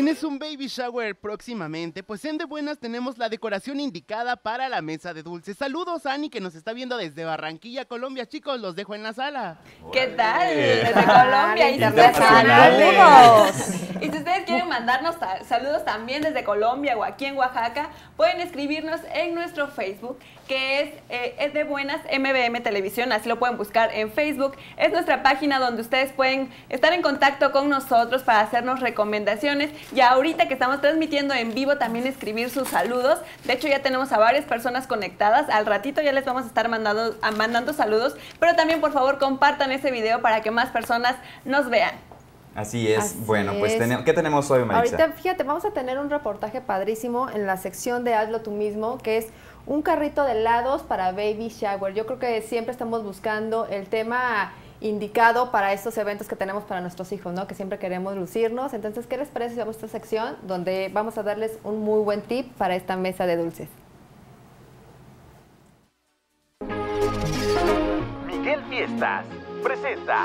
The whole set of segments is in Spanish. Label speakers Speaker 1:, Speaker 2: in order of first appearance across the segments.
Speaker 1: ¿Tienes un baby shower próximamente? Pues en De Buenas tenemos la decoración indicada para la mesa de dulces. Saludos a Ani, que nos está viendo desde Barranquilla, Colombia. Chicos, los dejo en la sala.
Speaker 2: ¿Qué tal? Desde Colombia,
Speaker 3: internacionales.
Speaker 2: Y si ustedes quieren mandarnos saludos también desde Colombia o aquí en Oaxaca, pueden escribirnos en nuestro Facebook, que es De Buenas MBM Televisión, así lo pueden buscar en Facebook. Es nuestra página donde ustedes pueden estar en contacto con nosotros para hacernos recomendaciones. Y ahorita que estamos transmitiendo en vivo, también escribir sus saludos. De hecho, ya tenemos a varias personas conectadas. Al ratito ya les vamos a estar mandando saludos, pero también, por favor, compartan ese video para que más personas nos vean.
Speaker 3: Así es.
Speaker 4: Así
Speaker 3: bueno, pues
Speaker 4: es.
Speaker 3: ¿qué tenemos hoy, Maritza?
Speaker 4: Ahorita, fíjate, vamos a tener un reportaje padrísimo en la sección de Hazlo Tú Mismo, que es un carrito de helados para baby shower. Yo creo que siempre estamos buscando el tema indicado para estos eventos que tenemos para nuestros hijos, ¿no? Que siempre queremos lucirnos. Entonces, ¿qué les parece si vamos a esta sección donde vamos a darles un muy buen tip para esta mesa de dulces?
Speaker 5: Miguel Fiestas presenta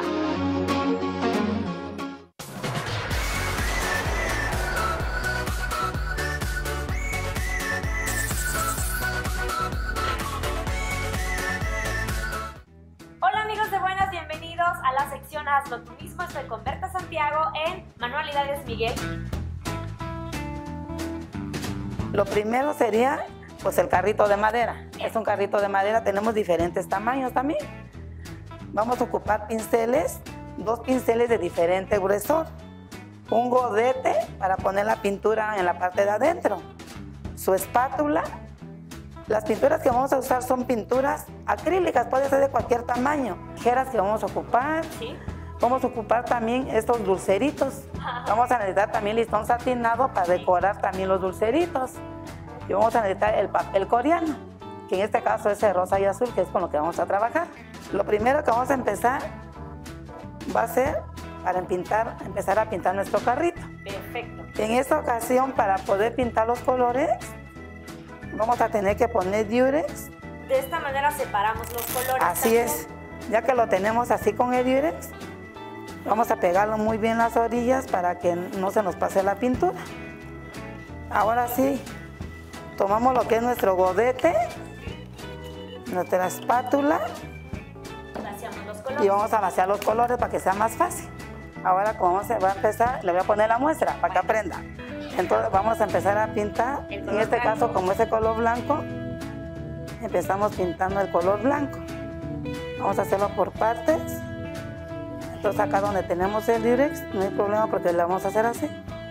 Speaker 6: Hola amigos de Buenas, bienvenidos a la sección Hazlo Tú Mismo. Estoy con Berta Santiago en Manualidades Miguel.
Speaker 7: Lo primero sería pues el carrito de madera. Es un carrito de madera, tenemos diferentes tamaños también. Vamos a ocupar pinceles, 2 pinceles de diferente gruesor, un godete para poner la pintura en la parte de adentro, su espátula. Las pinturas que vamos a usar son pinturas acrílicas, puede ser de cualquier tamaño. Tijeras que vamos a ocupar.
Speaker 6: ¿Sí?
Speaker 7: Vamos a ocupar también estos dulceritos. Vamos a necesitar también listón satinado para decorar también los dulceritos. Y vamos a necesitar el papel coreano, que en este caso es el rosa y azul, que es con lo que vamos a trabajar. Lo primero que vamos a empezar va a ser para empezar a pintar nuestro carrito.
Speaker 6: Perfecto.
Speaker 7: En esta ocasión, para poder pintar los colores, vamos a tener que poner diurex.
Speaker 6: De esta manera separamos los colores.
Speaker 7: Así es. Ya que lo tenemos así con el diurex, vamos a pegarlo muy bien las orillas para que no se nos pase la pintura. Ahora sí, tomamos lo que es nuestro godete, nuestra espátula,
Speaker 6: Vaciamos los colores.
Speaker 7: y vamos a vaciar los colores para que sea más fácil. Ahora como se va a empezar, le voy a poner la muestra para que aprenda. Entonces vamos a empezar a pintar,
Speaker 6: El
Speaker 7: en
Speaker 6: color
Speaker 7: este
Speaker 6: blanco.
Speaker 7: caso como es el color blanco, empezamos pintando el color blanco. Vamos a hacerlo por partes. Entonces acá donde tenemos el diurex, no hay problema porque le vamos a hacer así.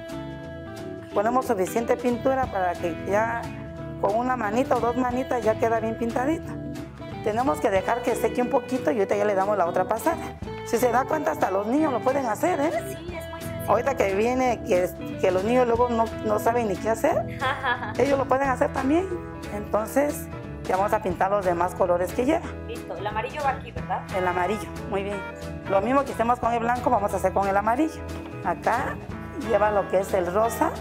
Speaker 7: Ponemos suficiente pintura para que ya con una manita o 2 manitas ya queda bien pintadita. Tenemos que dejar que seque un poquito y ahorita ya le damos la otra pasada. Si se da cuenta, hasta los niños lo pueden hacer, ¿eh?
Speaker 6: Sí, es muy sencillo.
Speaker 7: Ahorita que viene, que los niños luego no saben ni qué hacer, ellos lo pueden hacer también. Entonces, ya vamos a pintar los demás colores que lleva.
Speaker 6: Listo, el amarillo va aquí, ¿verdad?
Speaker 7: El amarillo, muy bien. Lo mismo que hicimos con el blanco, vamos a hacer con el amarillo. Acá lleva lo que es el rosa.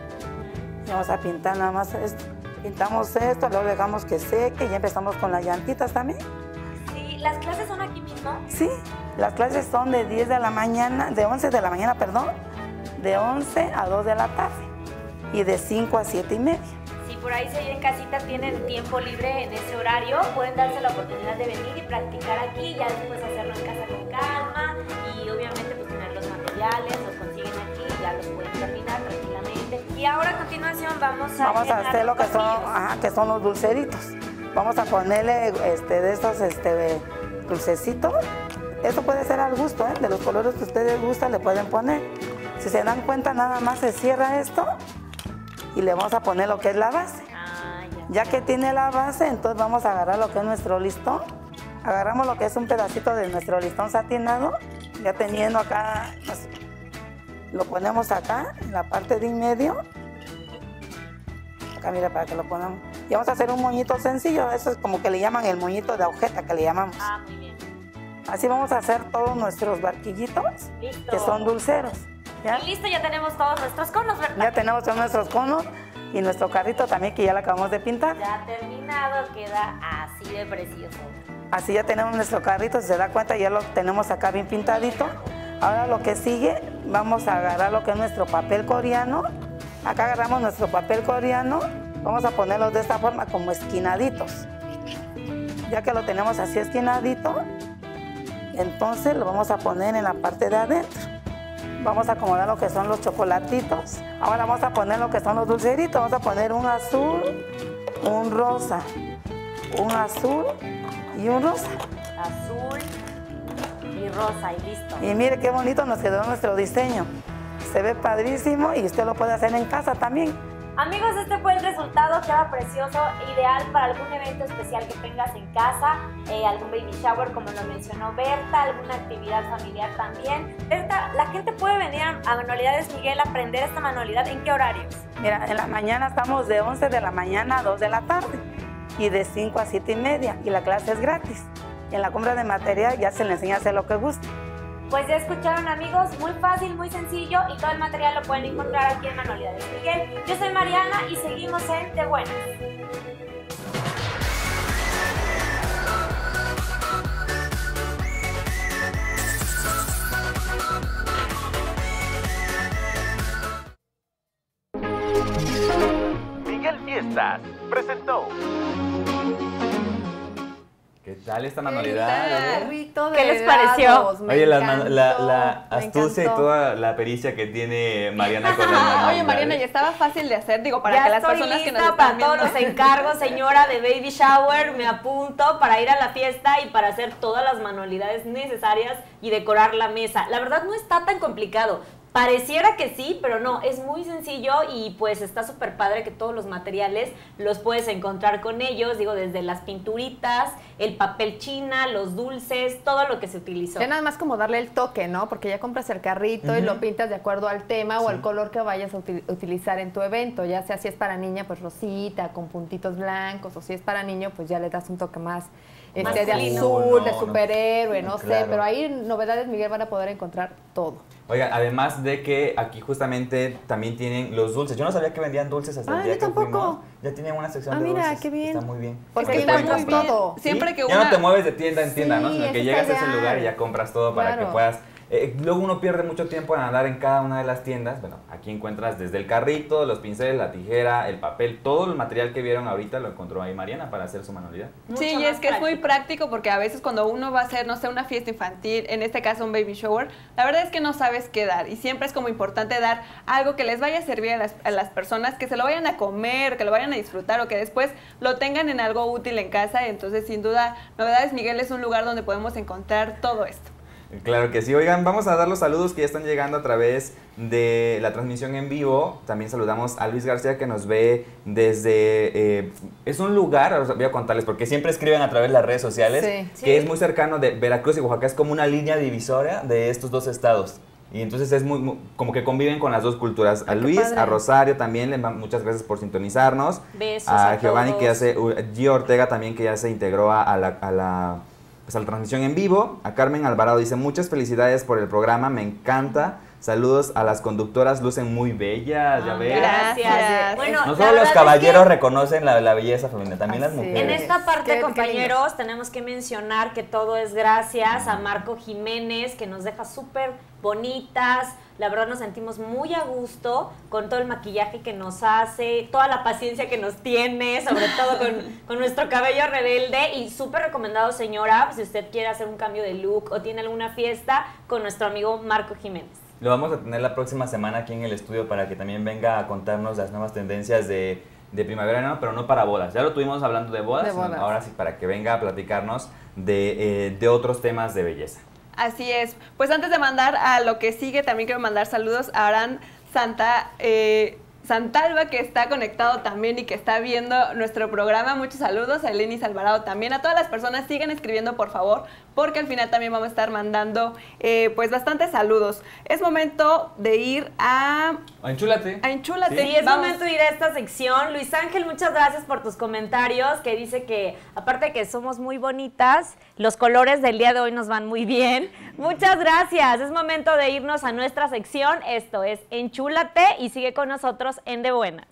Speaker 7: Y vamos a pintar nada más esto. Pintamos esto, luego dejamos que seque y ya empezamos con las llantitas también.
Speaker 6: Sí, ¿las clases son aquí mismo?
Speaker 7: Sí, las clases son de 10 de la mañana, de 11 de la mañana, perdón, de 11 a 2 de la tarde y de 5 a 7 y media.
Speaker 6: Si por ahí se en casita tienen tiempo libre en ese horario, pueden darse la oportunidad de venir y practicar aquí y ya después hacerlo en casa con calma y obviamente pues tener los materiales, los consiguen aquí y ya los pueden terminar tranquilamente. Y ahora a continuación vamos a
Speaker 7: hacer lo que son, que son los dulceritos. Vamos a ponerle de estos dulcecitos. Esto puede ser al gusto, de los colores que ustedes gustan le pueden poner. Si se dan cuenta, nada más se cierra esto y le vamos a poner lo que es la base. Ya que tiene la base, entonces vamos a agarrar lo que es nuestro listón. Agarramos lo que es un pedacito de nuestro listón satinado, ya teniendo acá, lo ponemos acá, en la parte de en medio. Acá mira para que lo ponamos. Y vamos a hacer un moñito sencillo, eso es como que le llaman el moñito de agujeta que le llamamos.
Speaker 6: muy bien.
Speaker 7: Así vamos a hacer todos nuestros barquillitos,
Speaker 6: Listo.
Speaker 7: que son dulceros. ¿Ya?
Speaker 6: Y listo, ya tenemos todos nuestros conos, ¿verdad?
Speaker 7: Ya tenemos todos nuestros conos y nuestro carrito también que ya lo acabamos de pintar.
Speaker 6: Ya terminado, queda así de precioso.
Speaker 7: Así ya tenemos nuestro carrito, si se da cuenta ya lo tenemos acá bien pintadito. Ahora lo que sigue, vamos a agarrar lo que es nuestro papel coreano Acá agarramos nuestro papel coreano, vamos a ponerlos de esta forma como esquinaditos. Ya que lo tenemos así esquinadito, entonces lo vamos a poner en la parte de adentro. Vamos a acomodar lo que son los chocolatitos. Ahora vamos a poner lo que son los dulceritos. Vamos a poner un azul, un rosa, un azul y un rosa.
Speaker 6: Azul y rosa y listo.
Speaker 7: Y mire qué bonito nos quedó nuestro diseño. Se ve padrísimo y usted lo puede hacer en casa también.
Speaker 6: Amigos, este fue el resultado, queda precioso, ideal para algún evento especial que tengas en casa, algún baby shower como lo mencionó Berta, alguna actividad familiar también. Berta, la gente puede venir a Manualidades Miguel a aprender esta manualidad, ¿en qué horarios?
Speaker 7: Mira, en la mañana estamos de 11 de la mañana a 2 de la tarde y de 5 a 7 y media y la clase es gratis. En la compra de material ya se le enseña a hacer lo que guste.
Speaker 6: Pues ya escucharon, amigos, muy fácil, muy sencillo y todo el material lo pueden encontrar aquí en Manualidades Miguel. Yo soy Mariana y seguimos en De Buenas.
Speaker 5: Miguel Fiestas presentó.
Speaker 3: ¿Qué tal esta manualidad?
Speaker 6: ¿Qué les pareció?
Speaker 3: Oye, la astucia y toda la pericia que tiene Mariana con la manualidad.
Speaker 2: Oye, Mariana, ya estaba fácil de hacer, digo, para
Speaker 6: ya
Speaker 2: que las personas que nos están
Speaker 6: para
Speaker 2: viendo...
Speaker 6: todos los encargos, señora, de baby shower, me apunto para ir a la fiesta y para hacer todas las manualidades necesarias y decorar la mesa. La verdad no está tan complicado. Pareciera que sí, pero no, es muy sencillo y pues está súper padre que todos los materiales los puedes encontrar con ellos, digo, desde las pinturitas, el papel china, los dulces, todo lo que se utilizó.
Speaker 4: Ya nada más como darle el toque, ¿no? Porque ya compras el carrito y lo pintas de acuerdo al tema o al color que vayas a utilizar en tu evento, ya sea si es para niña, pues rosita, con puntitos blancos, o si es para niño, pues ya le das un toque más de azul, de superhéroe, no sé, pero ahí en Novedades Miguel van a poder encontrar todo.
Speaker 3: Oiga, además de que aquí justamente también tienen los dulces. Yo no sabía que vendían dulces hasta el día que fuimos. Ya tienen una sección de dulces.
Speaker 4: Mira, qué bien.
Speaker 3: Está muy bien.
Speaker 4: Porque
Speaker 3: Porque
Speaker 4: está
Speaker 3: pueden
Speaker 4: muy
Speaker 3: comprar.
Speaker 4: bien. Todo.
Speaker 2: Siempre que
Speaker 3: Ya no te mueves de tienda en tienda, ¿no?
Speaker 4: Sí,
Speaker 3: Sino que
Speaker 4: eso
Speaker 3: llegas a
Speaker 4: está
Speaker 3: ese
Speaker 4: ideal.
Speaker 3: lugar y ya compras todo para
Speaker 4: Claro.
Speaker 3: que puedas... luego uno pierde mucho tiempo en andar en cada una de las tiendas. Bueno, aquí encuentras desde el carrito, los pinceles, la tijera, el papel, todo el material que vieron ahorita lo encontró ahí Mariana para hacer su manualidad.
Speaker 2: Sí, y es que es muy práctico porque a veces cuando uno va a hacer, no sé, una fiesta infantil, en este caso un baby shower, la verdad es que no sabes qué dar y siempre es como importante dar algo que les vaya a servir a las personas, que se lo vayan a comer, que lo vayan a disfrutar o que después lo tengan en algo útil en casa. Entonces, sin duda, Novedades Miguel es un lugar donde podemos encontrar todo esto.
Speaker 3: Claro que sí. Oigan, vamos a dar los saludos que ya están llegando a través de la transmisión en vivo. También saludamos a Luis García que nos ve desde... es un lugar, voy a contarles porque siempre escriben a través de las redes sociales, que es muy cercano de Veracruz y Oaxaca. Es como una línea divisoria de estos dos estados. Y entonces es muy como que conviven con las dos culturas. A Luis, a Rosario también, muchas gracias por sintonizarnos.
Speaker 6: Besos
Speaker 3: a
Speaker 6: a
Speaker 3: Giovanni
Speaker 6: todos.
Speaker 3: que hace, Gio Ortega también que ya se integró a la transmisión en vivo. A Carmen Alvarado dice, muchas felicidades por el programa, me encanta. Saludos a las conductoras, lucen muy bellas, ya ves.
Speaker 2: Gracias.
Speaker 6: Bueno,
Speaker 3: No
Speaker 6: la
Speaker 3: solo
Speaker 6: verdad
Speaker 3: los
Speaker 6: es
Speaker 3: caballeros
Speaker 6: que
Speaker 3: reconocen la belleza femenina, también las
Speaker 4: Así es.
Speaker 3: mujeres.
Speaker 6: en esta parte,
Speaker 4: Qué
Speaker 6: compañeros, tenemos que mencionar que todo es gracias a Marco Jiménez, que nos deja súper bonitas. La verdad nos sentimos muy a gusto con todo el maquillaje que nos hace, toda la paciencia que nos tiene, sobre todo con nuestro cabello rebelde. Y súper recomendado, señora, si usted quiere hacer un cambio de look o tiene alguna fiesta, con nuestro amigo Marco Jiménez.
Speaker 3: Lo vamos a tener la próxima semana aquí en el estudio para que también venga a contarnos las nuevas tendencias de primavera, ¿no? Pero no para bodas. Ya lo tuvimos hablando de bodas, ahora sí para que venga a platicarnos de otros temas de belleza.
Speaker 2: Así es. Pues antes de mandar a lo que sigue, también quiero mandar saludos a Aran Santalva, que está conectado también y que está viendo nuestro programa. Muchos saludos. A Elenis Alvarado también. A todas las personas, sigan escribiendo, por favor, porque al final también vamos a estar mandando pues bastantes saludos. Es momento de ir a
Speaker 3: Enchúlate.
Speaker 2: Enchúlate.
Speaker 6: Sí, es momento de ir a esta sección. Luis Ángel, muchas gracias por tus comentarios, que dice que aparte de que somos muy bonitas, los colores del día de hoy nos van muy bien. Muchas gracias. Es momento de irnos a nuestra sección. Esto es Enchúlate y sigue con nosotros en De Buenas.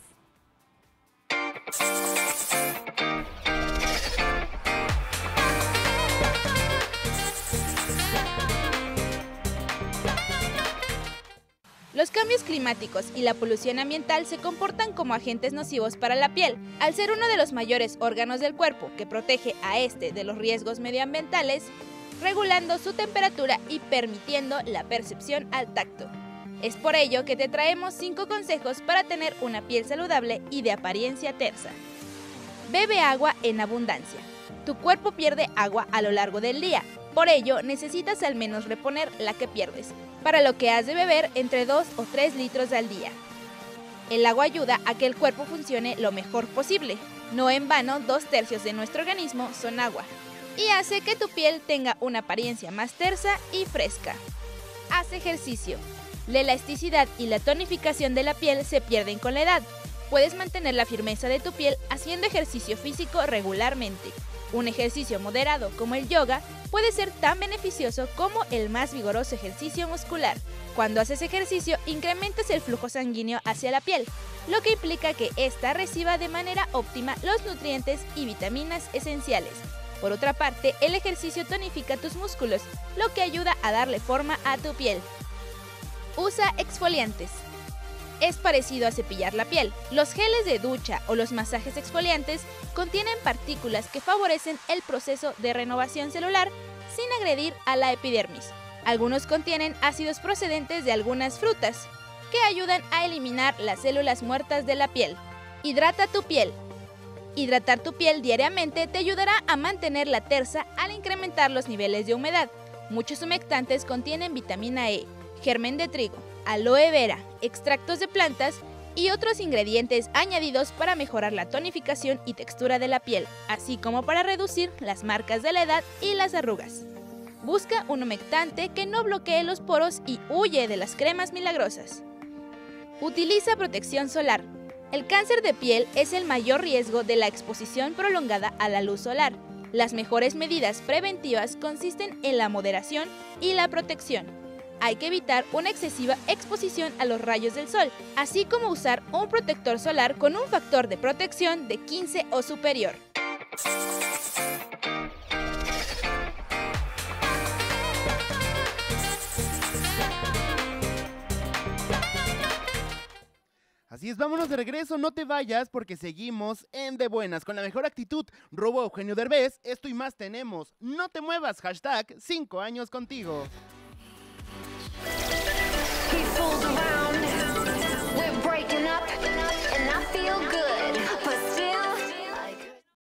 Speaker 8: Los cambios climáticos y la polución ambiental se comportan como agentes nocivos para la piel, al ser uno de los mayores órganos del cuerpo que protege a este de los riesgos medioambientales, regulando su temperatura y permitiendo la percepción al tacto. Es por ello que te traemos 5 consejos para tener una piel saludable y de apariencia tersa. Bebe agua en abundancia. Tu cuerpo pierde agua a lo largo del día, por ello necesitas al menos reponer la que pierdes, para lo que has de beber entre 2 o 3 litros al día. El agua ayuda a que el cuerpo funcione lo mejor posible. No en vano, 2/3 de nuestro organismo son agua, y hace que tu piel tenga una apariencia más tersa y fresca. Haz ejercicio. La elasticidad y la tonificación de la piel se pierden con la edad. Puedes mantener la firmeza de tu piel haciendo ejercicio físico regularmente. Un ejercicio moderado como el yoga puede ser tan beneficioso como el más vigoroso ejercicio muscular. Cuando haces ejercicio, incrementas el flujo sanguíneo hacia la piel, lo que implica que ésta reciba de manera óptima los nutrientes y vitaminas esenciales. Por otra parte, el ejercicio tonifica tus músculos, lo que ayuda a darle forma a tu piel. Usa exfoliantes. Es parecido a cepillar la piel. Los geles de ducha o los masajes exfoliantes contienen partículas que favorecen el proceso de renovación celular sin agredir a la epidermis. Algunos contienen ácidos procedentes de algunas frutas que ayudan a eliminar las células muertas de la piel. Hidrata tu piel. Hidratar tu piel diariamente te ayudará a mantenerla tersa al incrementar los niveles de humedad. Muchos humectantes contienen vitamina E, germen de trigo, aloe vera, extractos de plantas y otros ingredientes añadidos para mejorar la tonificación y textura de la piel, así como para reducir las marcas de la edad y las arrugas. Busca un humectante que no bloquee los poros y huye de las cremas milagrosas. Utiliza protección solar. El cáncer de piel es el mayor riesgo de la exposición prolongada a la luz solar. Las mejores medidas preventivas consisten en la moderación y la protección. Hay que evitar una excesiva exposición a los rayos del sol, así como usar un protector solar con un factor de protección de 15 o superior.
Speaker 1: Así es, vámonos de regreso, no te vayas porque seguimos en De Buenas con la mejor actitud. Robo Eugenio Derbez, esto y más tenemos. No te muevas, hashtag 5 años contigo.
Speaker 9: He fools around, we're breaking up.